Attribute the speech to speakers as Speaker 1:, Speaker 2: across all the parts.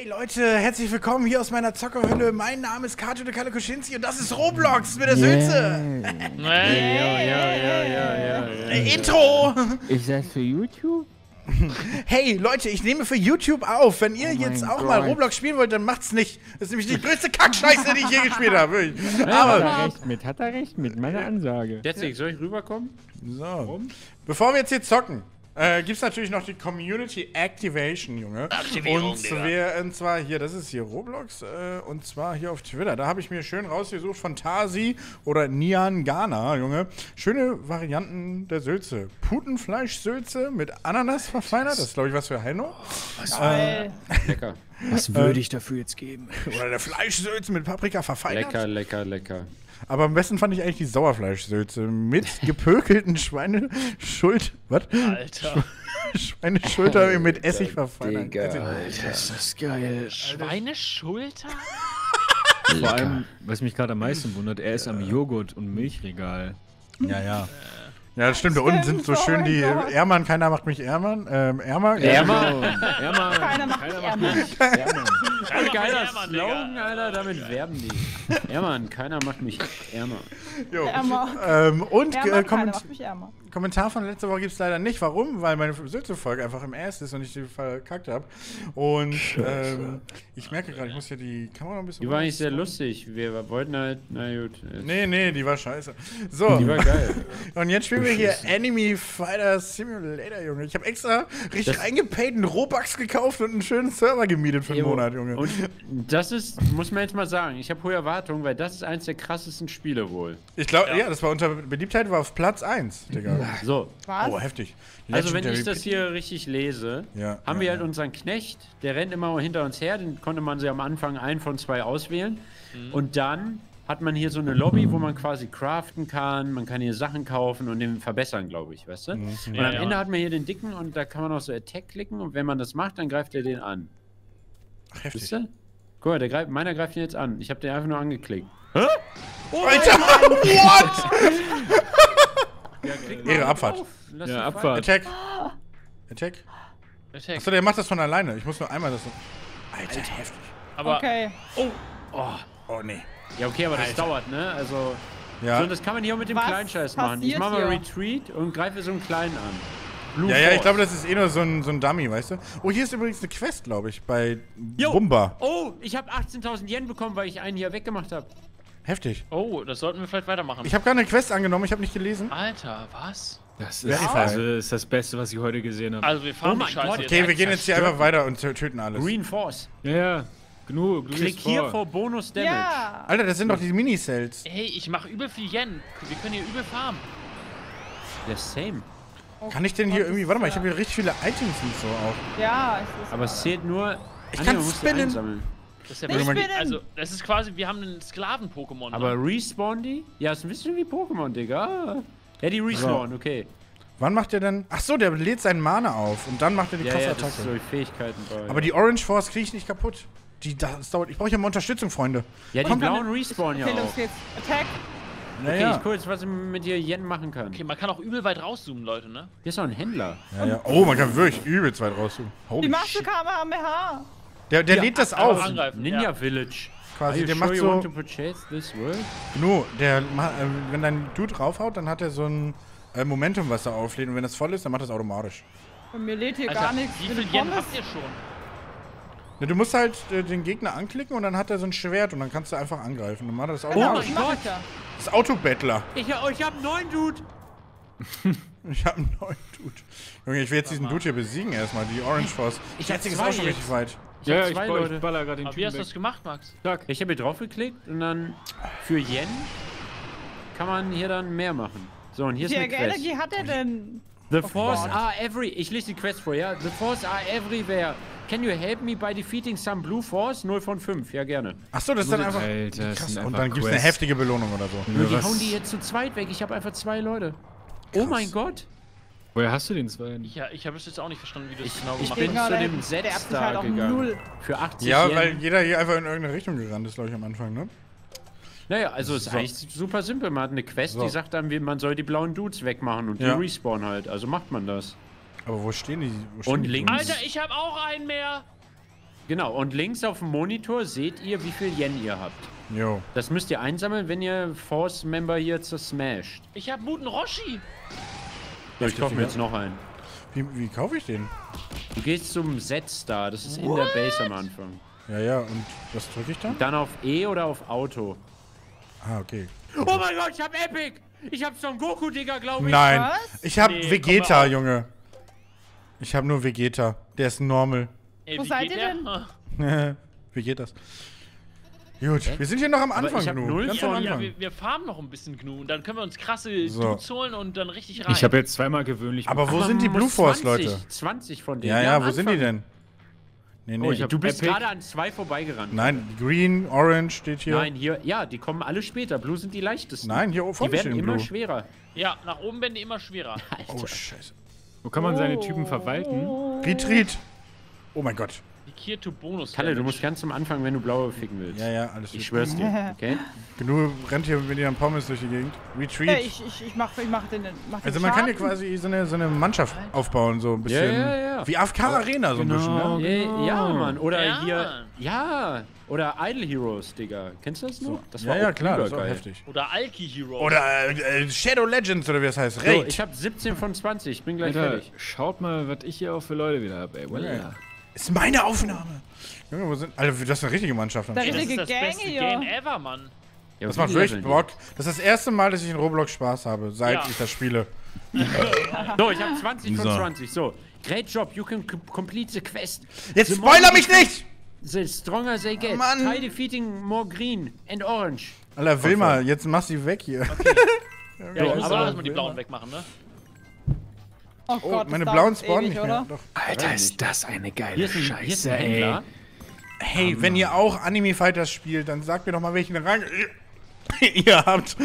Speaker 1: Hey Leute, herzlich willkommen hier aus meiner Zockerhölle. Mein Name ist Kato de Kalle Kuschinski und das ist Roblox mit der Sülze. Intro!
Speaker 2: Ist das für YouTube?
Speaker 1: Hey Leute, ich nehme für YouTube auf. Wenn ihr jetzt auch mal
Speaker 2: Gott.
Speaker 1: Roblox spielen wollt, dann macht's nicht. Das ist nämlich die größte Kackscheiße, die ich je gespielt habe. Wirklich.
Speaker 2: Hat er recht mit meiner Ansage.
Speaker 3: Deswegen, soll ich rüberkommen?
Speaker 1: So. Bevor wir jetzt hier zocken, gibt's natürlich noch die Community Activation, Junge.
Speaker 4: Aktivierung,
Speaker 1: und zwar hier, das ist hier Roblox, und zwar hier auf Twitter. Da habe ich mir schön rausgesucht von Tasi oder Nian Ghana, Junge. Schöne Varianten der Sülze. Putenfleisch-Sülze mit Ananas verfeinert. Das ist, glaube ich, was für Heino.
Speaker 3: Lecker.
Speaker 2: Was würde ich dafür jetzt geben?
Speaker 1: Oder der Fleischsülze mit Paprika verfeinert.
Speaker 3: Lecker, lecker, lecker.
Speaker 1: Aber am besten fand ich eigentlich die Sauerfleischsülze mit gepökelten
Speaker 4: Alter.
Speaker 1: Schweineschulter mit Essig verfeinert.
Speaker 2: Alter, ist das geil.
Speaker 4: Schweineschulter?
Speaker 2: Vor allem, was mich gerade am meisten wundert, er ist am Joghurt- und Milchregal.
Speaker 1: Ja, ja. Ja, das stimmt. Da unten sind so schön die Ärmann, keiner macht mich Ärmann. Ärmer?
Speaker 2: Ärmer.
Speaker 5: Keiner macht mich
Speaker 2: Ärmer.
Speaker 3: Geiler Slogan, Alter, damit werben die. Ärmer, keiner macht mich ärmer.
Speaker 1: Jo.
Speaker 5: Ärmer.
Speaker 1: Und
Speaker 5: Ärmer, keiner macht mich ärmer.
Speaker 1: Kommentar von letzter Woche gibt es leider nicht. Warum? Weil meine Sülze-Folge einfach im Ernst ist und ich die verkackt habe. Und ich merke gerade, ich muss hier die Kamera noch ein bisschen...
Speaker 3: Die war eigentlich sehr lustig. Wir wollten halt, na gut.
Speaker 1: Nee, die war scheiße. So.
Speaker 3: Die war geil.
Speaker 1: Und jetzt spielen wir hier Enemy Fighter Simulator, Junge. Ich habe extra richtig eingepayten Robux gekauft und einen schönen Server gemietet für einen Monat, Junge.
Speaker 3: Und das ist, muss man jetzt mal sagen, ich habe hohe Erwartungen, weil das ist eins der krassesten Spiele wohl.
Speaker 1: Ich glaube, ja, das war unter Beliebtheit, war auf Platz 1, Digga.
Speaker 3: So.
Speaker 5: Was?
Speaker 1: Oh, heftig.
Speaker 3: Also wenn
Speaker 1: Legendary
Speaker 3: ich das hier richtig lese,
Speaker 1: Ja,
Speaker 3: haben
Speaker 1: ja,
Speaker 3: wir halt
Speaker 1: ja.
Speaker 3: unseren Knecht, der rennt immer hinter uns her, den konnte man sich am Anfang einen von zwei auswählen. Und dann hat man hier so eine Lobby, wo man quasi craften kann, man kann hier Sachen kaufen und den verbessern, glaube ich, weißt du? Und am Ende hat man hier den dicken und da kann man auch so Attack klicken und wenn man das macht, dann greift er den an.
Speaker 1: Ach, heftig.
Speaker 3: Wisst ihr? Guck mal, meiner greift ihn jetzt an. Ich habe den einfach nur angeklickt.
Speaker 1: Alter, what?
Speaker 3: Ja, klick mal
Speaker 1: Ihre
Speaker 3: auf.
Speaker 1: Abfahrt.
Speaker 3: Lass
Speaker 2: Ja,
Speaker 3: ihn
Speaker 2: Abfahrt.
Speaker 1: Attack. Attack.
Speaker 4: Attack.
Speaker 1: Achso, der macht das von alleine. Ich muss nur einmal das so... Alter, heftig.
Speaker 4: Aber
Speaker 5: Okay.
Speaker 1: Oh, nee.
Speaker 3: Ja, okay, aber das dauert, ne? Also,
Speaker 1: Ja.
Speaker 3: so, und das kann man hier auch mit dem
Speaker 5: Was
Speaker 3: kleinen Scheiß machen. Ich
Speaker 5: passiert
Speaker 3: mach mal
Speaker 5: hier?
Speaker 3: Retreat und greife so einen kleinen an. Blue
Speaker 1: Ja, ich
Speaker 3: Force.
Speaker 1: glaube, das ist eh nur so ein Dummy, weißt du? Oh, hier ist übrigens eine Quest, glaube ich, bei
Speaker 3: Jo.
Speaker 1: Bumba.
Speaker 3: Oh, ich habe 18.000 Yen bekommen, weil ich einen hier weggemacht habe.
Speaker 1: Heftig.
Speaker 4: oh, das sollten wir vielleicht weitermachen.
Speaker 1: Ich habe gerade eine Quest angenommen, ich habe nicht gelesen.
Speaker 4: Alter, was?
Speaker 2: Das
Speaker 1: Verify.
Speaker 2: ist das Beste, was ich heute gesehen habe.
Speaker 4: Also wir fahren
Speaker 3: Oh
Speaker 4: die
Speaker 3: mein
Speaker 4: Scheiße
Speaker 3: Gott.
Speaker 4: jetzt
Speaker 1: Okay, wir gehen jetzt hier
Speaker 4: zerstört.
Speaker 1: einfach weiter und töten alles.
Speaker 3: Green Force.
Speaker 2: Ja, genug. du
Speaker 3: Klick
Speaker 2: gehst
Speaker 3: hier
Speaker 2: vor.
Speaker 3: vor Bonus Damage.
Speaker 5: Ja.
Speaker 1: Alter, das sind doch die Minicells.
Speaker 4: Hey, ich mache übel viel Yen. Wir können hier übel farmen.
Speaker 3: Ja, same.
Speaker 1: Kann ich denn hier irgendwie... Warte mal, ich habe hier richtig viele Items und so auch.
Speaker 5: Ja, es ist.
Speaker 3: Aber es zählt nur...
Speaker 1: Ich
Speaker 3: Ah,
Speaker 1: kann
Speaker 3: man muss die
Speaker 1: spinnen.
Speaker 3: einsammeln.
Speaker 4: Das ist ja
Speaker 5: Nicht
Speaker 4: wirklich-
Speaker 5: spinnen.
Speaker 4: Also, das ist quasi, wir haben einen Sklaven-Pokémon.
Speaker 3: Aber respawn die? Ja, ist ein bisschen wie Pokémon, Digga. Ja, die respawn, okay.
Speaker 1: Wann macht der denn... Ach so, der lädt seinen Mana auf und dann macht er die
Speaker 3: Ja,
Speaker 1: krasse
Speaker 3: ja, das ist
Speaker 1: Attacke.
Speaker 3: so die Fähigkeiten bei.
Speaker 1: Aber die Orange Force kriege ich nicht kaputt. Das dauert... Ich brauche ja mal Unterstützung, Freunde.
Speaker 3: ja, die
Speaker 5: Kommt
Speaker 3: blauen respawn ja
Speaker 5: Okay,
Speaker 3: auch.
Speaker 5: los geht's. Attack.
Speaker 3: Okay, ich guck jetzt, was ich mit dir Yen machen kann.
Speaker 4: Okay, man kann auch übel weit rauszoomen, Leute, ne?
Speaker 3: Hier ist noch ein Händler.
Speaker 1: Ja, ja. Oh, man kann wirklich übelst weit raussuchen.
Speaker 5: Wie
Speaker 1: Holy
Speaker 5: machst du
Speaker 1: shit.
Speaker 5: Kamehameha?
Speaker 1: Der lädt das
Speaker 4: einfach
Speaker 1: auf.
Speaker 4: angreifen.
Speaker 3: Ninja
Speaker 4: Ja.
Speaker 3: Village.
Speaker 1: Quasi,
Speaker 3: Are you
Speaker 1: der
Speaker 3: sure
Speaker 1: macht
Speaker 3: you want
Speaker 1: so...
Speaker 3: to purchase this world?
Speaker 1: Nur, wenn dein Dude raufhaut, dann hat er so ein Momentum, was er auflädt. Und wenn das voll ist, dann macht das automatisch.
Speaker 5: Bei mir lädt hier
Speaker 4: Alter,
Speaker 5: gar nichts.
Speaker 4: wie
Speaker 5: für
Speaker 4: viel
Speaker 5: die
Speaker 4: Yen
Speaker 5: Pommes.
Speaker 4: habt ihr schon?
Speaker 1: Ja, du musst halt den Gegner anklicken und dann hat er so ein Schwert und dann kannst du einfach angreifen. Dann macht er das
Speaker 5: Genau,
Speaker 1: automatisch.
Speaker 5: das mach ich ja.
Speaker 1: Das ist Autobattler.
Speaker 3: Ich hab einen neuen Dude.
Speaker 1: Ich hab einen neuen Dude. Junge, ich will jetzt diesen Dude hier besiegen erstmal, die Orange Force.
Speaker 3: Ich
Speaker 1: Die
Speaker 3: hab
Speaker 1: jetzige ist
Speaker 3: zwei
Speaker 1: auch schon
Speaker 3: jetzt.
Speaker 1: richtig weit.
Speaker 3: Ich hab
Speaker 2: Ich
Speaker 3: zwei Leute.
Speaker 2: baller gerade den
Speaker 4: Aber wie hast du
Speaker 2: Typen
Speaker 4: das gemacht, Max?
Speaker 2: weg.
Speaker 3: Ich habe hier drauf geklickt und dann für Yen kann man hier dann mehr machen. So, und hier
Speaker 5: Wie
Speaker 3: ist
Speaker 5: viel
Speaker 3: eine Quest.
Speaker 5: Energie hat er denn?
Speaker 3: The Force
Speaker 5: Gott.
Speaker 3: are ich lese die Quest vor, ja? The Force are everywhere. Can you help me by defeating some Blue Force? 0 von 5, ja gerne.
Speaker 1: Achso, das ist dann einfach...
Speaker 2: Alter, das
Speaker 1: Krass.
Speaker 2: sind
Speaker 1: Und
Speaker 2: einfach
Speaker 1: dann gibt's eine
Speaker 2: Quests.
Speaker 1: heftige Belohnung oder so.
Speaker 3: Nur die
Speaker 2: was-
Speaker 3: hauen die jetzt zu zweit weg. Ich habe einfach zwei Leute. Oh mein Gott.
Speaker 2: Woher hast du den zwei?
Speaker 4: Ja, ich habe es jetzt auch nicht verstanden, wie du das genau
Speaker 3: Ich
Speaker 4: gemacht
Speaker 3: bin
Speaker 4: hast.
Speaker 3: zu
Speaker 5: der-
Speaker 3: dem
Speaker 5: der
Speaker 3: Set
Speaker 5: erbt sich
Speaker 3: da
Speaker 5: halt auch
Speaker 3: gegangen.
Speaker 5: null.
Speaker 3: Für 80
Speaker 1: Ja,
Speaker 3: Yen.
Speaker 1: weil jeder hier einfach in irgendeine Richtung gerannt ist, glaube ich, am Anfang, ne?
Speaker 3: Naja, also es ist
Speaker 1: So.
Speaker 3: eigentlich super simpel. Man hat eine Quest,
Speaker 1: So.
Speaker 3: die sagt dann, man soll die blauen Dudes wegmachen und
Speaker 1: Ja.
Speaker 3: die respawnen halt. Also macht man das.
Speaker 1: Aber wo stehen die? Wo stehen
Speaker 3: Und
Speaker 1: die
Speaker 3: links.
Speaker 1: Dudes?
Speaker 4: Alter, ich habe auch einen mehr.
Speaker 3: Genau, und links auf dem Monitor seht ihr, wie viel Yen ihr habt.
Speaker 1: Jo.
Speaker 3: Das müsst ihr einsammeln, wenn ihr Force-Member hier zersmasht.
Speaker 4: Ich hab Muten Roshi.
Speaker 3: So, ich kaufe mir jetzt noch einen.
Speaker 1: Wie kaufe ich den?
Speaker 3: Du gehst zum Set-Star, das ist in der Base am Anfang.
Speaker 1: Ja, und was drücke ich da?
Speaker 3: Dann auf E oder auf Auto.
Speaker 1: Ah, okay.
Speaker 3: Oh mein Gott, ich hab Epic! Ich hab Son Goku, Digga, glaube ich.
Speaker 1: Nein,
Speaker 5: Was?
Speaker 1: ich habe
Speaker 4: Nee,
Speaker 1: Vegeta,
Speaker 4: komm mal auf.
Speaker 1: Junge. Ich habe nur Vegeta. Der ist normal.
Speaker 4: Ey,
Speaker 5: Wo
Speaker 4: wie
Speaker 5: seid
Speaker 4: geht
Speaker 5: ihr
Speaker 4: der?
Speaker 5: denn?
Speaker 4: Ah.
Speaker 1: Wie geht das? Gut, wir sind hier noch am Anfang
Speaker 3: ich hab
Speaker 1: genug.
Speaker 3: null
Speaker 1: Ganz
Speaker 3: von-
Speaker 1: am
Speaker 4: Ja,
Speaker 1: Anfang.
Speaker 4: wir farmen noch ein bisschen Gnu und dann können wir uns krasse
Speaker 1: So.
Speaker 4: Dudes holen und dann richtig rein.
Speaker 2: Ich habe jetzt zweimal gewöhnlich.
Speaker 1: Aber wo
Speaker 3: Man
Speaker 1: sind die
Speaker 3: muss
Speaker 1: Blue Force,
Speaker 3: 20,
Speaker 1: Leute?
Speaker 3: 20 von denen.
Speaker 1: Ja,
Speaker 3: am
Speaker 1: wo sind die
Speaker 3: Anfang.
Speaker 1: denn? Nee.
Speaker 2: Oh, ich hab
Speaker 3: Du bist
Speaker 2: Epic.
Speaker 3: gerade an 2 vorbeigerannt.
Speaker 1: Nein, Green, Orange steht hier.
Speaker 3: Nein, hier, ja, die kommen alle später. Blue sind die leichtesten.
Speaker 1: Nein, hier
Speaker 3: Die
Speaker 1: vorne
Speaker 3: werden
Speaker 1: stehen
Speaker 3: immer
Speaker 1: Blue.
Speaker 3: schwerer.
Speaker 4: Ja, nach oben werden die immer schwerer.
Speaker 1: Oh, scheiße.
Speaker 2: Wo kann man seine Typen verwalten?
Speaker 1: Retreat. Oh mein Gott.
Speaker 4: Die Kier to Bonus.
Speaker 3: Kalle, du
Speaker 4: Damage.
Speaker 3: musst ganz zum Anfang, wenn du blaue ficken willst.
Speaker 1: Ja, alles
Speaker 3: Ich
Speaker 1: gut.
Speaker 3: schwör's dir, okay?
Speaker 1: Genug rennt hier mit ihren Pommes durch die Gegend. Retreat.
Speaker 5: Ich mach den
Speaker 1: Also man kann hier
Speaker 5: Schaden.
Speaker 1: quasi so eine Mannschaft aufbauen, so ein bisschen.
Speaker 3: Ja.
Speaker 1: Wie AFK Arena so ein bisschen,
Speaker 2: Genau.
Speaker 1: ne?
Speaker 3: Ja, Mann. Oder
Speaker 4: Ja,
Speaker 3: hier.
Speaker 4: Mann.
Speaker 3: Ja. Oder Idle Heroes, Digga. Kennst du das noch? Das
Speaker 1: Ja, klar, das ist auch
Speaker 3: übergeil.
Speaker 1: heftig.
Speaker 4: Oder Alki Hero.
Speaker 1: Oder Shadow Legends oder wie das heißt.
Speaker 3: So,
Speaker 1: Raid.
Speaker 3: ich hab 17 von 20. Ich bin gleich
Speaker 2: Alter,
Speaker 3: fertig.
Speaker 2: schaut mal, was ich hier auch für Leute wieder habe, ey. Voilà.
Speaker 1: Ist meine Aufnahme. Junge, wo sind. Alter, das ist eine richtige Mannschaft. am
Speaker 5: Da
Speaker 4: Ey,
Speaker 1: Start.
Speaker 4: das ist
Speaker 5: richtige
Speaker 4: das
Speaker 5: Gang
Speaker 4: beste
Speaker 5: hier.
Speaker 4: Game ever, Mann.
Speaker 3: Ja,
Speaker 1: Das
Speaker 3: wie
Speaker 1: macht
Speaker 3: leveln
Speaker 1: wirklich
Speaker 3: die?
Speaker 1: Bock. Das ist das erste Mal, dass ich in Roblox Spaß habe, seit
Speaker 4: Ja.
Speaker 1: ich das spiele.
Speaker 3: So, ich hab 20 von
Speaker 1: So.
Speaker 3: 20. So. Great job, you can complete the quest.
Speaker 1: Jetzt
Speaker 3: The
Speaker 1: spoiler
Speaker 3: more
Speaker 1: mich nicht!
Speaker 3: The stronger they get.
Speaker 1: Mann.
Speaker 3: Try defeating more green and orange.
Speaker 1: Alter, Wilma, jetzt mach sie weg hier.
Speaker 4: Ja, ich muss
Speaker 3: aber-
Speaker 4: auch erstmal die blauen wegmachen, ne?
Speaker 5: Oh
Speaker 1: Oh,
Speaker 5: Gott,
Speaker 1: meine
Speaker 5: das
Speaker 1: blauen
Speaker 5: dauert
Speaker 1: spawnen
Speaker 5: ewig,
Speaker 1: nicht mehr.
Speaker 5: oder?
Speaker 1: Doch.
Speaker 2: Alter, ist das eine geile
Speaker 3: Hier ist ein
Speaker 2: Scheiße, ey.
Speaker 3: Händler.
Speaker 1: Hey, wenn ihr auch Anime Fighters spielt, dann sagt mir doch mal, welchen Rang ihr habt.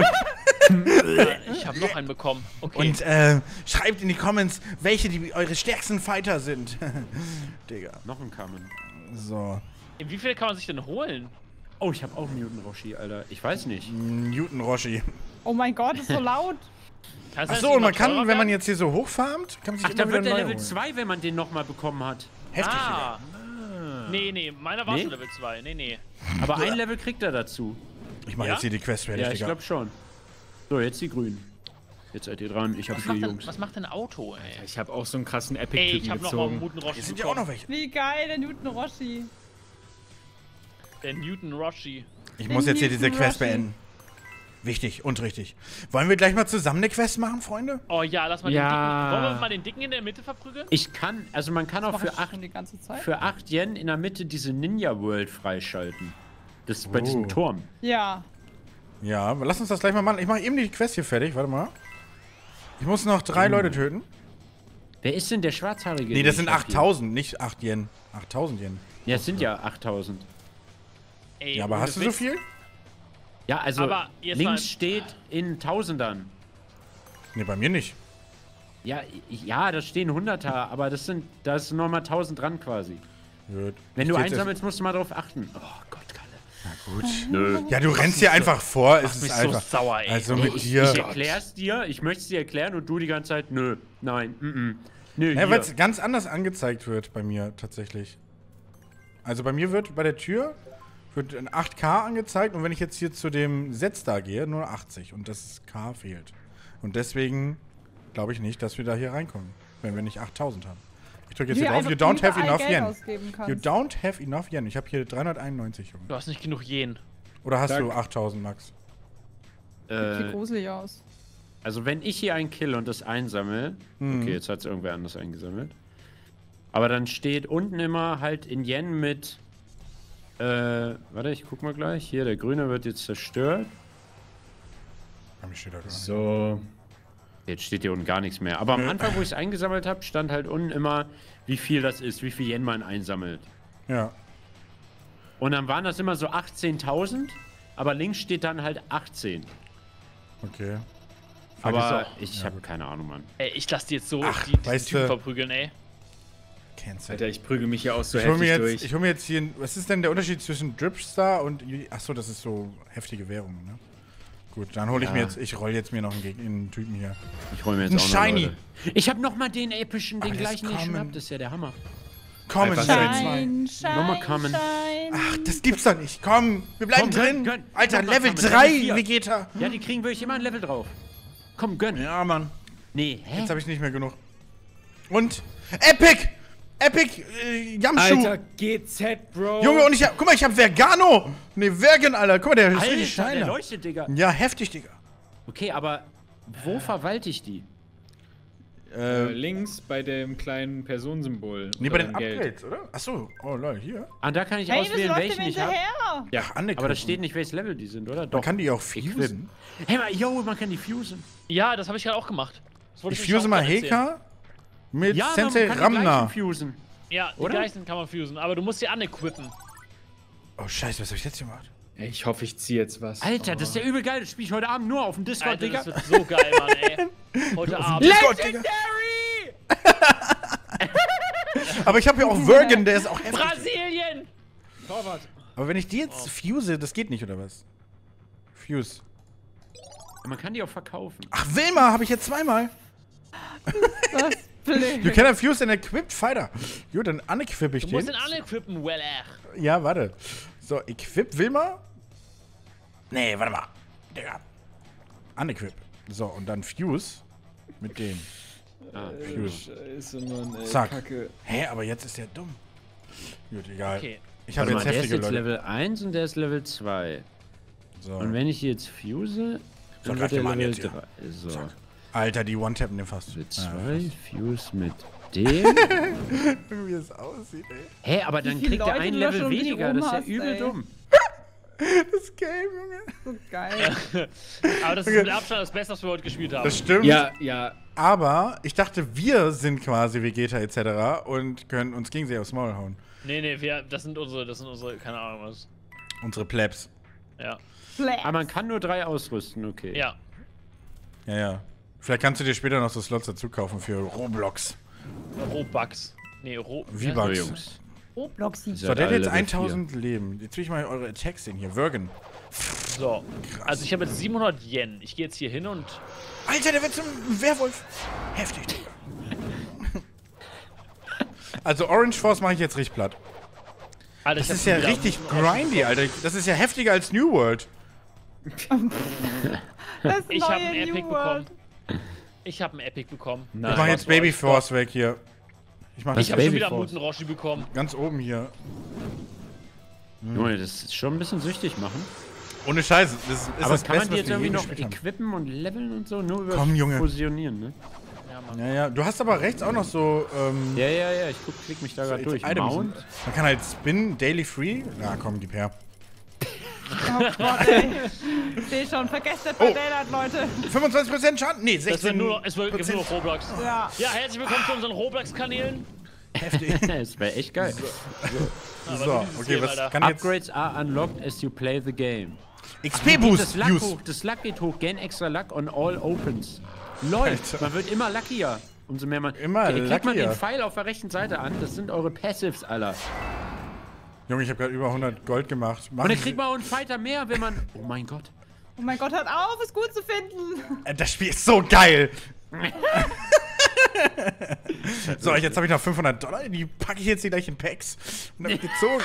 Speaker 4: Ich habe noch einen bekommen. Okay.
Speaker 1: Und schreibt in die Comments, welche eure stärksten Fighter sind. Digga.
Speaker 3: Noch ein Kamen.
Speaker 1: So.
Speaker 4: Wie viele kann man sich denn holen?
Speaker 3: Oh, ich hab auch Mutant Roshi, Alter. Ich weiß nicht.
Speaker 1: Newton Roshi.
Speaker 5: Oh mein Gott, ist so laut.
Speaker 4: Kann sein,
Speaker 1: Achso,
Speaker 4: dass
Speaker 1: und man
Speaker 4: die
Speaker 1: kann,
Speaker 4: noch teurer
Speaker 1: wenn man
Speaker 4: werden?
Speaker 1: jetzt hier so hochfarmt, kann man sich
Speaker 3: Ach,
Speaker 1: immer
Speaker 3: da
Speaker 1: wieder
Speaker 3: wird der
Speaker 1: neu
Speaker 3: Level
Speaker 1: holen.
Speaker 3: 2, wenn man den nochmal bekommen hat.
Speaker 1: Heftig.
Speaker 4: Ah. Nee, meiner war
Speaker 3: Nee?
Speaker 4: schon Level 2. Nee.
Speaker 3: Aber ein Level kriegt er dazu.
Speaker 1: Ich mach
Speaker 4: Ja?
Speaker 1: jetzt hier die Quest fertig,
Speaker 3: Ja, ich
Speaker 1: Digga.
Speaker 3: glaube schon. So, jetzt die Grünen. Jetzt seid ihr dran. Ich hab 4 Jungs.
Speaker 4: Was macht denn Auto, ey?
Speaker 2: Ich habe auch so einen krassen
Speaker 4: Ey,
Speaker 2: Epic-Typen
Speaker 4: ich habe noch mal einen
Speaker 2: gezogen.
Speaker 4: Muten Roshi
Speaker 1: Hier sind ja auch noch welche.
Speaker 5: Wie geil, der Newton Roshi.
Speaker 4: Der Newton Roshi.
Speaker 1: Ich muss jetzt hier diese
Speaker 5: Newton
Speaker 1: Quest
Speaker 5: Roshi.
Speaker 1: beenden. Wichtig und richtig. Wollen wir gleich mal zusammen eine Quest machen, Freunde?
Speaker 4: Oh ja, lass mal
Speaker 2: Ja.
Speaker 4: den Dicken. Wollen wir mal den Dicken in der Mitte verprügeln?
Speaker 3: Ich kann, also man kann auch
Speaker 5: Mach ich
Speaker 3: für 8,
Speaker 5: schon die ganze Zeit.
Speaker 3: für 8 Yen in der Mitte diese Ninja World freischalten. Das ist bei diesem Turm.
Speaker 5: Ja.
Speaker 1: Ja, lass uns das gleich mal machen. Ich mache eben die Quest hier fertig. Warte mal. Ich muss noch 3 Leute töten.
Speaker 3: Wer ist denn der Schwarzhaarige?
Speaker 1: Nee, das
Speaker 3: den
Speaker 1: sind
Speaker 3: ich hab hier?
Speaker 1: 8000, nicht 8 Yen. 8000 Yen.
Speaker 3: Ja, es sind ja 8000.
Speaker 4: Ey,
Speaker 1: Ja, aber
Speaker 4: ohne
Speaker 1: hast du so
Speaker 4: Witz.
Speaker 1: viel?
Speaker 3: Ja, also
Speaker 4: Aber jetzt
Speaker 3: links
Speaker 4: mal-
Speaker 3: steht in Tausendern.
Speaker 1: Nee, bei mir nicht.
Speaker 3: Ja, da stehen Hunderter, aber da ist nochmal 1000 dran quasi.
Speaker 1: Gut.
Speaker 3: Wenn
Speaker 1: Ich
Speaker 3: du
Speaker 1: geh jetzt
Speaker 3: einsammelst, musst du mal drauf achten. Oh Gott, Kalle.
Speaker 1: Gut.
Speaker 3: Nö.
Speaker 1: Ja, du rennst hier einfach vor. Es
Speaker 4: mich
Speaker 1: ist
Speaker 4: so
Speaker 1: einfach.
Speaker 4: sauer, ey.
Speaker 1: Also
Speaker 3: Nee,
Speaker 1: mit
Speaker 3: ich
Speaker 1: dir.
Speaker 3: erklär's dir, ich möchte es dir erklären und du die ganze Zeit, nö, nein, nö,
Speaker 1: Ja,
Speaker 3: hier.
Speaker 1: weil es ganz anders angezeigt wird bei mir tatsächlich. Also bei mir wird bei der Tür wird ein 8K angezeigt und wenn ich jetzt hier zu dem Set-Star gehe, nur 80 und das K fehlt. Und deswegen glaube ich nicht, dass wir da hier reinkommen, wenn wir nicht 8000 haben. Ich drücke jetzt hier drauf, you don't have enough Yen. You don't have enough Yen. Ich habe hier 391, Junge.
Speaker 4: Du hast nicht genug Yen.
Speaker 1: Oder hast
Speaker 2: Dank.
Speaker 1: du 8000, Max?
Speaker 5: Sieht gruselig aus.
Speaker 3: Also wenn ich hier einen kill und das einsammle, okay, jetzt hat es irgendwer anders eingesammelt, aber dann steht unten immer halt in Yen mit, warte, ich guck mal gleich, hier, der Grüne wird jetzt zerstört.
Speaker 1: Bei mir steht da gar nicht.
Speaker 2: So.
Speaker 3: Jetzt steht hier unten gar nichts mehr. Aber am Anfang, wo ich es eingesammelt habe, stand halt unten immer, wie viel das ist, wie viel Yen man einsammelt.
Speaker 1: Ja.
Speaker 3: Und dann waren das immer so 18.000, aber links steht dann halt 18.
Speaker 1: Okay.
Speaker 3: Aber
Speaker 1: Vergiss
Speaker 3: ich
Speaker 1: Ja,
Speaker 3: habe
Speaker 1: gut.
Speaker 3: keine Ahnung, Mann.
Speaker 4: Ey, ich lass die jetzt so
Speaker 1: Ach,
Speaker 4: diesen
Speaker 1: weißt
Speaker 4: Typen
Speaker 1: du-
Speaker 4: verprügeln, ey.
Speaker 1: Cancel.
Speaker 2: Alter, ich prügel mich hier auch so
Speaker 1: Ich hol mir
Speaker 2: heftig
Speaker 1: jetzt,
Speaker 2: durch.
Speaker 1: ich hol mir jetzt hier. Was ist denn der Unterschied zwischen Dripstar und. Achso, das ist so heftige Währung, ne? Gut, dann hole ich mir jetzt. Ich roll jetzt mir noch einen Typen hier.
Speaker 3: Ich hol mir jetzt
Speaker 1: Ein
Speaker 3: auch noch
Speaker 1: Shiny.
Speaker 3: Leute. Ich habe noch mal den epischen, den
Speaker 1: Aber der ist
Speaker 3: gleichen, den ich schon
Speaker 1: common.
Speaker 3: hab. Das ist ja der Hammer.
Speaker 1: Kommen,
Speaker 2: Einfach
Speaker 1: Level 2.
Speaker 5: Schein, Schein,
Speaker 3: Nochmal kommen.
Speaker 5: Schein.
Speaker 1: Ach, das gibt's doch nicht. Komm, wir bleiben
Speaker 3: Komm,
Speaker 1: drin.
Speaker 3: gönn.
Speaker 1: Alter,
Speaker 3: Nochmal
Speaker 1: Level
Speaker 3: kommen,
Speaker 1: 3,
Speaker 3: Level 4.
Speaker 1: Vegeta.
Speaker 3: Ja, die kriegen wirklich immer ein Level drauf. Komm, gönn.
Speaker 1: Ja, Mann.
Speaker 3: Nee, hä?
Speaker 1: Jetzt habe ich nicht mehr genug. Und Epic! Epic Yamshu!
Speaker 2: Alter, GZ, Bro.
Speaker 1: Junge, und ich hab, guck mal, ich hab Vergano! Ne, Vergen, Alter. Guck mal, der ist richtig
Speaker 3: Alter, der
Speaker 1: Scheiner.
Speaker 3: leuchtet, Digga.
Speaker 1: Ja, heftig, Digga.
Speaker 3: Okay, aber wo verwalte ich die?
Speaker 2: Links bei dem kleinen Personensymbol.
Speaker 1: Nee, bei
Speaker 2: unter
Speaker 1: den
Speaker 2: dem Geld.
Speaker 1: Upgrades, oder? Achso, oh Leute, hier.
Speaker 3: Ah, da kann ich
Speaker 5: Hey, das
Speaker 3: auswählen,
Speaker 5: läuft
Speaker 3: welchen
Speaker 5: dem
Speaker 3: ich habe.
Speaker 5: hinterher.
Speaker 1: Ja, Anne.
Speaker 3: Aber da steht nicht, welches Level die sind, oder?
Speaker 1: Man
Speaker 3: Doch.
Speaker 1: kann die auch fusen.
Speaker 3: Hey, mal, yo, man kann die fusen.
Speaker 4: Ja, das habe ich gerade auch gemacht. Das wollte
Speaker 1: Ich
Speaker 4: euch
Speaker 1: fuse
Speaker 4: auch
Speaker 1: mal
Speaker 4: gerade erzählen.
Speaker 1: Heka mit
Speaker 3: Ja,
Speaker 1: Sensei
Speaker 3: man kann die
Speaker 1: Ramna.
Speaker 3: gleichen fusen.
Speaker 4: Ja, die
Speaker 3: Oder?
Speaker 4: gleichen kann man fusen, aber du musst sie unequippen.
Speaker 1: Oh, scheiße, was hab ich jetzt gemacht?
Speaker 2: Ey, ich hoffe, ich ziehe jetzt was.
Speaker 3: Alter, das ist ja übel geil. Das spiele ich heute Abend nur auf dem Discord,
Speaker 4: Alter,
Speaker 3: Digga.
Speaker 4: das wird so geil, Mann, ey. Heute Abend.
Speaker 1: Discord, Digga. Aber ich habe ja auch Vergen, der ist auch heftig.
Speaker 4: Brasilien!
Speaker 2: Torwart.
Speaker 1: Aber wenn ich die jetzt fuse, das geht nicht, oder was? Fuse.
Speaker 3: Man kann die auch verkaufen.
Speaker 1: Ach, Wilma habe ich jetzt zweimal.
Speaker 5: Das ist blöd.
Speaker 1: You can have fused and equipped fighter. Gut, dann unequip ich
Speaker 4: Du musst
Speaker 1: den.
Speaker 4: den unequippen, Weller.
Speaker 1: Ja, warte. So, equip Wilma. Nee, warte mal. Digga. Unequip. So, und dann fuse mit dem. Fuse.
Speaker 2: Scheiße, Mann, ey.
Speaker 1: Zack.
Speaker 2: Kacke.
Speaker 1: Hä, aber jetzt ist der dumm. Gut, egal.
Speaker 4: Okay.
Speaker 1: Ich habe
Speaker 3: Warte mal,
Speaker 1: jetzt
Speaker 3: der ist
Speaker 1: heftige
Speaker 3: jetzt
Speaker 1: Leute.
Speaker 3: Level 1 und der ist Level 2.
Speaker 1: So.
Speaker 3: Und wenn ich die jetzt fuse,
Speaker 1: So,
Speaker 3: dann
Speaker 1: greif
Speaker 3: wird
Speaker 1: den
Speaker 3: der
Speaker 1: mal an
Speaker 3: Level
Speaker 1: jetzt hier.
Speaker 3: 3. So,
Speaker 1: Zack. Alter, die One-Tappen den fast.
Speaker 3: Level
Speaker 1: Ja,
Speaker 3: 2, fuse mit dem.
Speaker 1: wie es aussieht, ey.
Speaker 3: Hä, aber dann
Speaker 5: viele
Speaker 3: kriegt er
Speaker 5: Leute
Speaker 3: ein
Speaker 5: du da
Speaker 3: Level
Speaker 5: schon um dich
Speaker 3: weniger.
Speaker 5: rum
Speaker 3: Das ist ja
Speaker 5: hast,
Speaker 3: übel
Speaker 5: ey.
Speaker 3: dumm.
Speaker 1: Das Game, Junge.
Speaker 5: So geil.
Speaker 4: Aber das ist mit Abstand das Beste, was wir heute gespielt haben.
Speaker 1: Das stimmt.
Speaker 2: Ja, ja.
Speaker 1: Aber ich dachte, wir sind quasi Vegeta etc. und können uns gegenseitig aufs Maul hauen.
Speaker 4: Nee, das sind unsere, keine Ahnung was.
Speaker 1: Unsere Plebs.
Speaker 4: Ja.
Speaker 3: Aber man kann nur 3 ausrüsten, okay.
Speaker 4: Ja.
Speaker 1: Ja, ja. Vielleicht kannst du dir später noch so Slots dazu kaufen für Roblox.
Speaker 4: Robux. Nee,
Speaker 1: V-Bucks.
Speaker 3: So, Jungs.
Speaker 5: Robloxy.
Speaker 3: Ihr
Speaker 1: So,
Speaker 3: seid
Speaker 1: der hat
Speaker 3: alle
Speaker 1: jetzt
Speaker 3: Level
Speaker 1: 1000 Leben. Jetzt will ich mal eure Attacks sehen hier. Vergen.
Speaker 4: So. Also ich habe jetzt 700 Yen. Ich gehe jetzt hier hin und...
Speaker 1: Alter, der wird zum Werwolf. Heftig, Digga. Also Orange Force mache ich jetzt richtig platt.
Speaker 4: Alter,
Speaker 1: Das
Speaker 4: ich hab
Speaker 1: ist ja
Speaker 4: wieder
Speaker 1: richtig
Speaker 4: einen
Speaker 1: grindy, Alter. Das ist ja heftiger als New World.
Speaker 5: Das
Speaker 4: Ich habe
Speaker 5: neue
Speaker 4: einen Epic
Speaker 5: New World.
Speaker 4: bekommen. Ich habe einen Epic bekommen.
Speaker 1: Ich mache jetzt Baby Force weg hier. Ich mache
Speaker 3: Was?
Speaker 4: Ich habe schon
Speaker 3: Baby
Speaker 4: wieder
Speaker 3: Force.
Speaker 4: Muten Roshi bekommen.
Speaker 1: ganz oben hier.
Speaker 3: Junge, das ist schon ein bisschen süchtig machen.
Speaker 1: Ohne Scheiße. Das ist
Speaker 3: Aber
Speaker 1: das
Speaker 3: kann man
Speaker 1: Beste,
Speaker 3: die
Speaker 1: was
Speaker 3: jetzt
Speaker 1: wir je
Speaker 3: irgendwie noch
Speaker 1: gespielt haben.
Speaker 3: equippen und leveln und so? Nur über
Speaker 1: Komm, Junge.
Speaker 3: Fusionieren, ne?
Speaker 4: Ja, Mann.
Speaker 1: Ja, ja. Du hast aber rechts auch noch so,
Speaker 3: Ja, ich klick mich da gerade durch.
Speaker 1: Items.
Speaker 3: Mount.
Speaker 1: Man kann halt Spin, Daily Free. Na komm, gib her.
Speaker 5: Oh Gott, ey. Seh schon, vergesst das bei Daylight, Leute.
Speaker 1: 25% Schaden? Nee, 16%.
Speaker 4: Es wird nur noch Roblox.
Speaker 5: Ja.
Speaker 4: Ja, herzlich willkommen zu unseren Roblox-Kanälen.
Speaker 1: Heftig.
Speaker 3: Das wäre echt geil.
Speaker 1: So, okay, was
Speaker 4: Alter.
Speaker 1: kann ich jetzt?
Speaker 3: Upgrades are unlocked as you play the game.
Speaker 1: XP-Boost,
Speaker 3: Das Luck
Speaker 1: use.
Speaker 3: hoch, das Luck geht hoch, gain extra Luck on all opens. Lol,
Speaker 1: Alter.
Speaker 3: man wird immer luckier. Umso mehr man.
Speaker 1: Immer
Speaker 3: Klickt man
Speaker 1: luckier.
Speaker 3: den Pfeil auf der rechten Seite an, das sind eure Passives, Alter.
Speaker 1: Junge, ich habe gerade über 100 Gold gemacht.
Speaker 3: Und dann kriegt man auch einen Fighter mehr, wenn man. Oh mein Gott.
Speaker 5: Oh mein Gott, hört auf, es gut zu finden.
Speaker 1: Das Spiel ist so geil. So, jetzt habe ich noch $500. Die packe ich jetzt hier gleich in Packs. Und dann wird gezogen.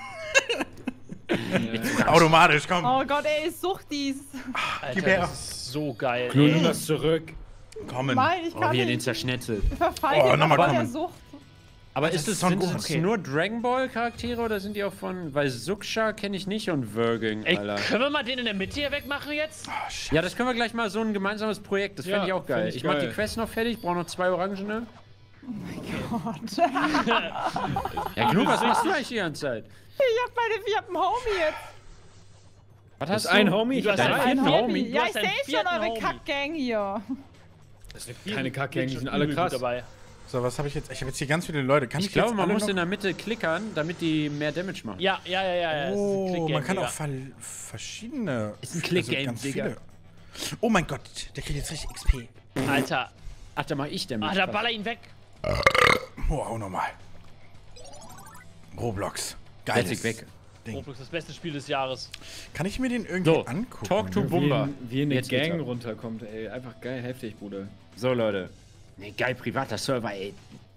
Speaker 1: Automatisch, komm.
Speaker 5: Oh Gott, ey, sucht dies.
Speaker 1: Gib
Speaker 4: Alter,
Speaker 1: her.
Speaker 4: das ist so geil.
Speaker 2: Nun
Speaker 4: ey.
Speaker 2: nimm das zurück.
Speaker 1: Kommen.
Speaker 5: Nein, ich
Speaker 3: Oh,
Speaker 5: kann
Speaker 3: wie er den
Speaker 5: nicht.
Speaker 3: zerschnetzelt.
Speaker 5: Ich verfall
Speaker 1: Oh,
Speaker 5: hier
Speaker 1: nochmal
Speaker 5: von der
Speaker 1: kommen.
Speaker 5: Sucht.
Speaker 3: Aber
Speaker 1: Das
Speaker 3: ist
Speaker 1: ist
Speaker 3: es,
Speaker 1: schon
Speaker 3: sind
Speaker 1: gut.
Speaker 3: es
Speaker 4: Okay.
Speaker 3: nur Dragon Ball Charaktere oder sind die auch von. Weil Suksha kenne ich nicht und Virging,
Speaker 4: Ey,
Speaker 3: Alter.
Speaker 4: können wir mal den in der Mitte hier wegmachen jetzt?
Speaker 3: Ja, das können wir gleich mal so ein gemeinsames Projekt. Das
Speaker 2: Ja,
Speaker 3: fände ich auch geil.
Speaker 2: find ich
Speaker 3: Ich mach die
Speaker 2: geil.
Speaker 3: Quest noch fertig, brauche noch 2 Orangene.
Speaker 5: Gott.
Speaker 3: Ja, genug, was machst du eigentlich die ganze Zeit?
Speaker 5: Ich hab einen Homie jetzt.
Speaker 3: Was
Speaker 2: Das
Speaker 3: hast
Speaker 2: ist ein
Speaker 3: du?
Speaker 2: Homie.
Speaker 4: Du hast
Speaker 3: Dein
Speaker 4: einen
Speaker 3: vierten
Speaker 4: vierten
Speaker 3: Homie?
Speaker 4: Du
Speaker 5: Ja,
Speaker 4: hast
Speaker 5: ich
Speaker 4: einen
Speaker 5: sehe schon
Speaker 4: vierten
Speaker 5: eure
Speaker 4: Homie.
Speaker 5: Kackgang hier.
Speaker 2: Das ist keine Kacke, die
Speaker 4: Geht
Speaker 2: sind
Speaker 4: schon
Speaker 2: alle
Speaker 4: übel
Speaker 2: krass.
Speaker 4: dabei.
Speaker 1: So, was habe ich jetzt? Ich habe jetzt hier ganz viele Leute. Kann ich,
Speaker 3: Ich glaube,
Speaker 1: jetzt
Speaker 3: man
Speaker 1: alle
Speaker 3: muss
Speaker 1: noch?
Speaker 3: in der Mitte klickern, damit die mehr Damage machen.
Speaker 4: Ja. Das ist ein
Speaker 1: Oh,
Speaker 4: Click-Game,
Speaker 1: man kann
Speaker 4: Digga.
Speaker 1: auch verschiedene.
Speaker 3: Ist ein Click-Game,
Speaker 1: ganz
Speaker 3: Digga.
Speaker 1: viele. Oh mein Gott, der kriegt jetzt richtig XP.
Speaker 4: Alter,
Speaker 3: Ach, da mach ich Damage.
Speaker 4: da baller ihn weg.
Speaker 1: Oh, auch nochmal. Roblox. Geil.
Speaker 3: Setz dich weg.
Speaker 4: Roblox, das beste Spiel des Jahres.
Speaker 1: Kann ich mir den irgendwie
Speaker 3: So,
Speaker 1: angucken?
Speaker 3: Talk to
Speaker 2: Wie,
Speaker 3: Bumba.
Speaker 2: wie eine
Speaker 3: Jetzt geht's
Speaker 2: Gang
Speaker 3: ab.
Speaker 2: runterkommt, ey. Einfach geil, heftig, Bruder.
Speaker 3: So, Leute. Nee, geil, privater Server, ey.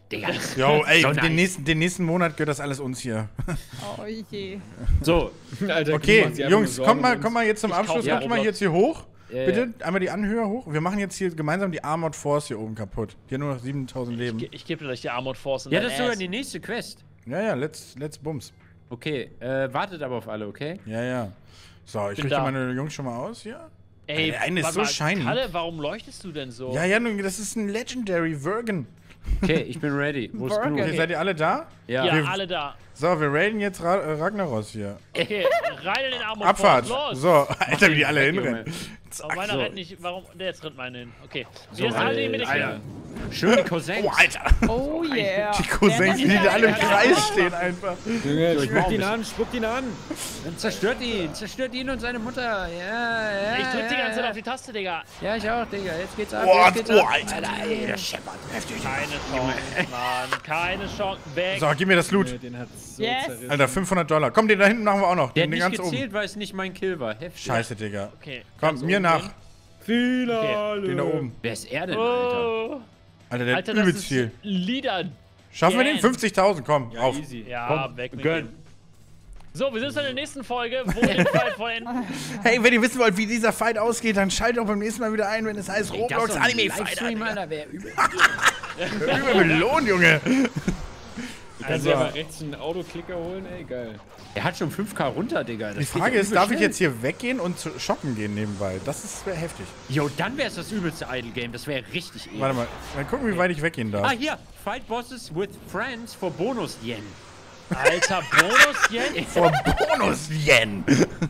Speaker 3: Digga.
Speaker 1: Jo, ey,
Speaker 3: So
Speaker 1: den
Speaker 3: nice.
Speaker 1: nächsten Monat gehört das alles uns hier.
Speaker 5: Oh je.
Speaker 3: So,
Speaker 2: Alter,
Speaker 1: Okay,
Speaker 2: macht sich einfach
Speaker 1: Jungs,
Speaker 2: nur
Speaker 1: kommt
Speaker 2: Sorgen
Speaker 1: mal jetzt zum
Speaker 4: Ich
Speaker 1: Abschluss.
Speaker 4: kauf
Speaker 3: ja
Speaker 1: Kommt mal
Speaker 4: Roblox.
Speaker 1: jetzt hier hoch.
Speaker 3: Ja,
Speaker 1: Bitte, einmal die Anhöhe hoch. Wir machen jetzt hier gemeinsam die Armored Force hier oben kaputt. Hier nur noch 7000 Leben.
Speaker 4: Ich gebe dir gleich die Armored Force in
Speaker 3: ja,
Speaker 4: dein
Speaker 3: das ist sogar
Speaker 4: Ass.
Speaker 3: die nächste Quest.
Speaker 1: Ja, let's bums.
Speaker 3: Okay, wartet aber auf alle, okay?
Speaker 1: Ja. So, ich
Speaker 4: Bin
Speaker 1: richte
Speaker 4: da.
Speaker 1: meine Jungs schon mal aus hier.
Speaker 4: Ey,
Speaker 1: Der eine ist
Speaker 4: warte
Speaker 1: so shiny.
Speaker 4: Kalle, warum leuchtest du denn so?
Speaker 1: Ja, nun, das ist ein Legendary Virgin.
Speaker 3: Okay, ich bin ready. Wo ist
Speaker 5: Burger.
Speaker 3: Gnu?
Speaker 1: Okay, seid ihr alle da?
Speaker 3: Ja.
Speaker 4: Ja,
Speaker 1: wir-
Speaker 4: alle da.
Speaker 1: So, wir raiden jetzt Ragnaros hier.
Speaker 4: Okay, rein in den Armored
Speaker 1: Abfahrt.
Speaker 4: Force, los!
Speaker 1: So, Alter, wie die alle
Speaker 3: Weg,
Speaker 1: hinrennen.
Speaker 3: Junge.
Speaker 4: Aber meiner
Speaker 1: so.
Speaker 4: rennt nicht, warum? Der jetzt rennt meine hin. Okay.
Speaker 3: So,
Speaker 4: Wir sind alle in die Mitte.
Speaker 3: Alter. Schön die Cousins.
Speaker 1: Oh, Alter.
Speaker 5: Oh yeah.
Speaker 1: Die Cousins, die da alle im Kreis stehen einfach.
Speaker 2: Junge,
Speaker 3: So, ich mach ein
Speaker 2: spuckt ihn an.
Speaker 3: Dann zerstört ihn und seine Mutter. Ja.
Speaker 4: Ich drück die ganze Zeit auf die Taste, Digga.
Speaker 3: Ja, ich auch, Digga. Jetzt geht's ab.
Speaker 1: Boah,
Speaker 3: jetzt geht's
Speaker 1: oh,
Speaker 3: ab.
Speaker 1: Alter.
Speaker 3: Ey, der scheppert. Heftig.
Speaker 4: Keine Chance, Mann. Keine Chance. Weg.
Speaker 1: So, gib mir das Loot.
Speaker 2: Den hat so
Speaker 5: Yes.
Speaker 2: zerrissen.
Speaker 1: Alter, $500. Komm, den da hinten machen wir auch noch.
Speaker 3: Der hat
Speaker 1: Den
Speaker 3: nicht
Speaker 1: ganz
Speaker 3: gezählt,
Speaker 1: oben.
Speaker 3: weil es nicht mein Kill war. Heftig.
Speaker 1: Scheiße, Digga.
Speaker 4: Okay.
Speaker 1: Komm,
Speaker 4: ganz
Speaker 1: mir
Speaker 4: oben
Speaker 1: nach.
Speaker 4: hin.
Speaker 2: Finale.
Speaker 1: Den da oben.
Speaker 3: Wer ist er denn, Alter?
Speaker 4: Oh.
Speaker 1: Alter, der
Speaker 4: Alter,
Speaker 1: hat
Speaker 4: das
Speaker 1: übelst
Speaker 4: ist
Speaker 1: viel.
Speaker 4: Lieder.
Speaker 1: Schaffen wir den?
Speaker 4: Gang.
Speaker 1: 50.000, komm,
Speaker 2: Ja,
Speaker 1: auf.
Speaker 2: easy.
Speaker 4: Ja,
Speaker 3: Komm,
Speaker 4: weg mit
Speaker 3: gönn.
Speaker 4: dem. So, wir sind in der nächsten Folge, wo wir den Fight vollenden.
Speaker 1: Hey, wenn ihr wissen wollt, wie dieser Fight ausgeht, dann schaltet auch beim nächsten Mal wieder ein, wenn es heißt
Speaker 3: Das
Speaker 1: Roblox
Speaker 3: ist doch ein
Speaker 1: Anime Fight.
Speaker 3: Livestream, Alter, wer übel.
Speaker 1: Übel belohnt, Junge.
Speaker 2: Kannst du aber rechts einen Autoklicker holen? Ey, geil.
Speaker 3: Er hat schon 5K runter, Digga.
Speaker 1: Die Frage ist, darf ich jetzt hier weggehen und zu shoppen gehen nebenbei? Das wäre heftig.
Speaker 3: Jo, dann wär's das übelste Idle-Game. Das wäre richtig episch.
Speaker 1: Warte mal, mal gucken, wie weit ich weggehen darf.
Speaker 3: Ah, hier. Fight Bosses with Friends for Bonus-Yen.
Speaker 4: Alter, Bonus jetzt?
Speaker 1: Vor Bonus-Yen.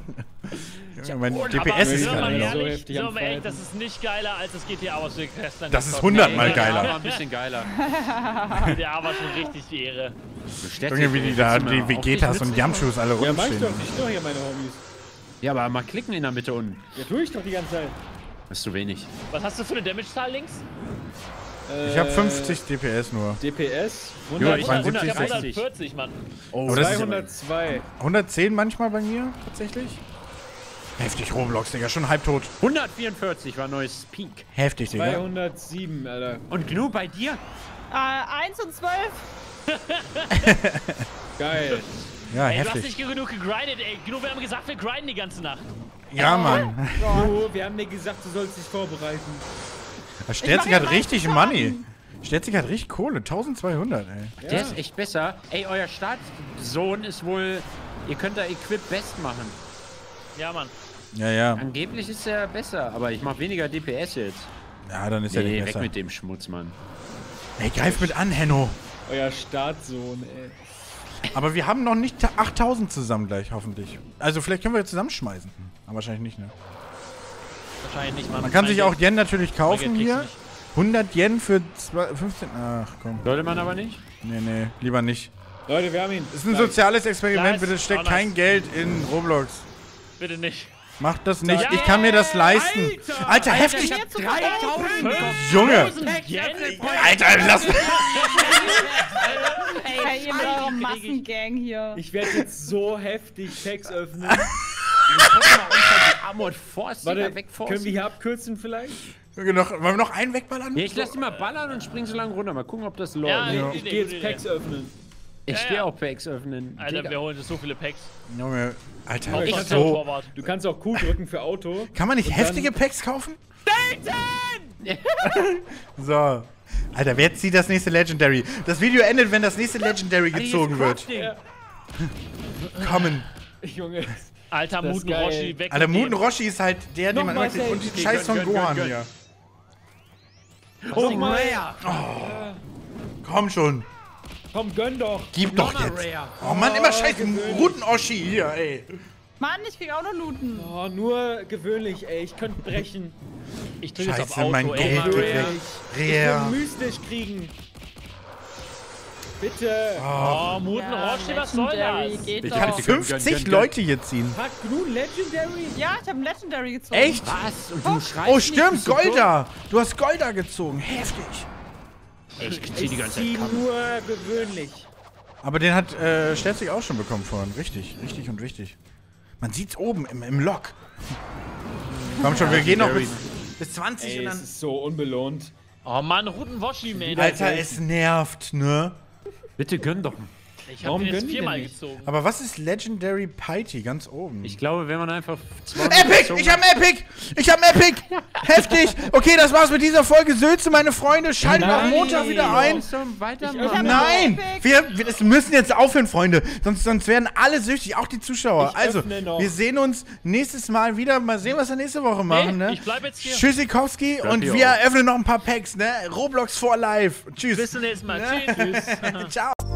Speaker 1: Mein DPS ist
Speaker 4: sind wir mal
Speaker 1: gerade noch.
Speaker 2: so
Speaker 4: ehrlich,
Speaker 2: heftig
Speaker 4: sind
Speaker 2: am
Speaker 4: wir mal ehrlich,
Speaker 2: Fighten.
Speaker 4: das ist nicht geiler als das GTA aus der Questline.
Speaker 1: Das ist 100-mal
Speaker 3: Ja,
Speaker 1: geiler.
Speaker 3: aber ein bisschen geiler.
Speaker 4: Der war schon richtig die Ehre.
Speaker 1: Irgendwie wie die da, die Vegetas und Yamchus alle
Speaker 2: Ja, mach ich
Speaker 1: rumstehen.
Speaker 2: doch. Ich doch hier meine Homies.
Speaker 3: Ja, aber mal klicken in der Mitte unten.
Speaker 2: Ja, tue ich doch die ganze Zeit.
Speaker 3: Das ist zu wenig.
Speaker 4: Was hast du für eine Damage-Zahl links?
Speaker 1: Ich habe 50 DPS nur.
Speaker 2: DPS
Speaker 3: Ja, ich hab
Speaker 1: 170,
Speaker 3: 160.
Speaker 4: 140, Mann.
Speaker 3: Oh,
Speaker 1: Aber das ist
Speaker 2: 202.
Speaker 1: 110 manchmal bei mir, tatsächlich. Heftig, Roblox, Digga, schon halbtot.
Speaker 3: 144 war neues Peak.
Speaker 1: Heftig, Digga.
Speaker 2: 207, Alter.
Speaker 3: Und Gnu, bei dir?
Speaker 5: 1 und 12.
Speaker 2: Geil.
Speaker 1: Ja,
Speaker 4: Ey, du hast
Speaker 1: heftig.
Speaker 4: nicht genug gegrindet, ey. Genau, wir haben gesagt, wir grinden die ganze Nacht.
Speaker 1: Ja, Mann.
Speaker 2: Du, wir haben dir gesagt, du sollst dich vorbereiten.
Speaker 1: Sterzig hat richtig Money. Sterzig hat richtig Kohle. 1200, ey.
Speaker 3: Der ist echt besser. Ey, euer Startsohn ist wohl... Ihr könnt da Equip Best machen.
Speaker 4: Ja, Mann.
Speaker 1: Ja.
Speaker 3: Angeblich ist er besser, aber ich mach weniger DPS jetzt.
Speaker 1: Ja, dann ist er
Speaker 3: Nee,
Speaker 1: nicht
Speaker 3: weg
Speaker 1: besser.
Speaker 3: mit dem Schmutz, Mann.
Speaker 1: Ey, greif mit an, Henno.
Speaker 2: Euer Startsohn, ey.
Speaker 1: Aber wir haben noch nicht 8000 zusammen gleich, hoffentlich. Also vielleicht können wir jetzt zusammenschmeißen. Aber wahrscheinlich nicht, ne?
Speaker 4: Wahrscheinlich nicht, Mann.
Speaker 1: Man kann sich
Speaker 4: Mein
Speaker 1: auch Yen natürlich kaufen
Speaker 4: Geld kriegst
Speaker 1: hier.
Speaker 4: du nicht.
Speaker 1: 100 Yen für 15... Ach, komm.
Speaker 3: Sollte man aber nicht?
Speaker 1: Nee, lieber nicht.
Speaker 2: Leute, wir haben ihn.
Speaker 1: Das ist ein soziales Experiment,
Speaker 4: Nice.
Speaker 1: bitte steckt
Speaker 4: Oh, nice.
Speaker 1: kein Geld in Roblox.
Speaker 4: Bitte nicht.
Speaker 1: Macht das nicht,
Speaker 4: Ja,
Speaker 1: ich kann mir das leisten. Alter, heftig!
Speaker 3: Ich hab 3000!
Speaker 1: Junge!
Speaker 4: Yen?
Speaker 1: Alter, lass mich!
Speaker 5: Hey, ihr mit eurer Massengang hier.
Speaker 2: Ich werde jetzt so heftig Packs öffnen.
Speaker 3: Die Armored Force
Speaker 2: Warte,
Speaker 3: wieder wegforcen.
Speaker 2: können wir hier abkürzen vielleicht?
Speaker 1: Wollen wir noch einen wegballern?
Speaker 3: Ja, ich lass die mal ballern und spring so lange runter. Mal gucken, ob das läuft.
Speaker 4: Ja,
Speaker 2: Ich
Speaker 4: Idee,
Speaker 2: gehe
Speaker 4: gute
Speaker 2: jetzt Packs öffnen.
Speaker 3: Ich
Speaker 4: Ja,
Speaker 3: geh
Speaker 4: ja.
Speaker 3: auch Packs öffnen.
Speaker 4: Alter,
Speaker 3: Digga.
Speaker 4: wir holen uns so viele Packs.
Speaker 1: Junge, Alter,
Speaker 4: Auch
Speaker 2: ich
Speaker 4: ich
Speaker 2: so-
Speaker 4: Torwart.
Speaker 2: Du kannst auch Q drücken für Auto.
Speaker 1: kann man nicht
Speaker 2: Und
Speaker 1: heftige Packs kaufen? So. Alter, wer zieht das nächste Legendary? Das Video endet, wenn das nächste Legendary gezogen wird.
Speaker 2: Ja.
Speaker 1: Kommen.
Speaker 2: Junge.
Speaker 4: Alter,
Speaker 2: Das ist
Speaker 4: Muten
Speaker 2: geil.
Speaker 4: Roshi, weg
Speaker 1: Alter,
Speaker 4: mit dem.
Speaker 1: Muten Roshi ist halt der, den man
Speaker 2: Nochmal
Speaker 1: immer kriegt. Und
Speaker 2: Sage.
Speaker 1: die Scheiß von
Speaker 3: Gönn, gönn,
Speaker 1: Gohan
Speaker 3: gönn.
Speaker 1: hier.
Speaker 3: Oh,
Speaker 2: mal.
Speaker 3: Rare.
Speaker 1: Komm schon.
Speaker 2: Komm, gönn doch.
Speaker 1: Gib doch
Speaker 3: Noch
Speaker 1: jetzt.
Speaker 3: Rare.
Speaker 1: Oh Mann, immer scheiß
Speaker 2: gewöhnlich.
Speaker 1: Muten-Oschi hier, ey.
Speaker 5: Mann, ich krieg auch noch Looten.
Speaker 2: Oh, nur gewöhnlich, ey. Ich könnte brechen.
Speaker 4: Ich drücke jetzt auf
Speaker 1: Scheiße,
Speaker 4: Auto,
Speaker 1: mein
Speaker 4: ey.
Speaker 1: Geld geht weg.
Speaker 2: Ich will
Speaker 1: Rare.
Speaker 2: mystisch kriegen. Bitte.
Speaker 4: Oh, Muten Roshi, was soll
Speaker 5: Legendary
Speaker 4: das?
Speaker 5: geht
Speaker 3: Bitte,
Speaker 1: Ich kann
Speaker 5: doch.
Speaker 3: bitte. Gönn,
Speaker 1: 50
Speaker 3: gönn, gönn.
Speaker 1: Leute hier ziehen.
Speaker 2: Hat Gnu Legendary?
Speaker 5: Ja, ich hab einen Legendary gezogen.
Speaker 1: Echt?
Speaker 3: Was? Und du schreibst
Speaker 1: Oh,
Speaker 3: nicht,
Speaker 1: stimmt,
Speaker 3: bist du dumm?
Speaker 1: Golda. Du hast Golda gezogen. Heftig.
Speaker 3: Ich zieh die ganze
Speaker 2: zieh
Speaker 3: Zeit Kampf.
Speaker 2: nur gewöhnlich.
Speaker 1: Aber den hat Sterzig auch schon bekommen vorhin. Richtig und wichtig. Man sieht's oben im Log. Komm schon, wir gehen noch bis 20
Speaker 2: Ey,
Speaker 1: und
Speaker 2: es
Speaker 1: dann...
Speaker 2: ist so unbelohnt.
Speaker 4: Oh Mann, Rutenwoschi, man.
Speaker 1: Alter, es nervt, ne?
Speaker 3: Bitte gönn doch.
Speaker 4: Ich
Speaker 2: Warum
Speaker 4: hab den jetzt
Speaker 2: gönnen die
Speaker 4: 4-mal
Speaker 2: denn nicht?
Speaker 4: gezogen.
Speaker 1: Aber was ist Legendary Piety ganz oben?
Speaker 3: Ich glaube, wenn man einfach 200
Speaker 1: Epic!
Speaker 3: gezogen
Speaker 1: Ich hab ein Epic! Ich hab ein Epic! Heftig! Okay, das war's mit dieser Folge. Sülze, meine Freunde, schaltet am
Speaker 2: Nein.
Speaker 1: Montag wieder ein.
Speaker 3: Muss doch weitermachen.
Speaker 1: Nein! Wir müssen jetzt aufhören, Freunde. Sonst werden alle süchtig, auch die Zuschauer.
Speaker 2: Ich
Speaker 1: Also,
Speaker 2: öffne noch.
Speaker 1: wir sehen uns nächstes Mal wieder. Mal sehen, was wir nächste Woche machen, ne?
Speaker 4: Ich bleib jetzt hier.
Speaker 1: Tschüssikowski und
Speaker 3: hier
Speaker 1: wir
Speaker 3: auch.
Speaker 1: eröffnen noch ein paar Packs, ne? Roblox for Life. Tschüss.
Speaker 4: Bis zum nächsten Mal. Tschüss.
Speaker 1: Ciao.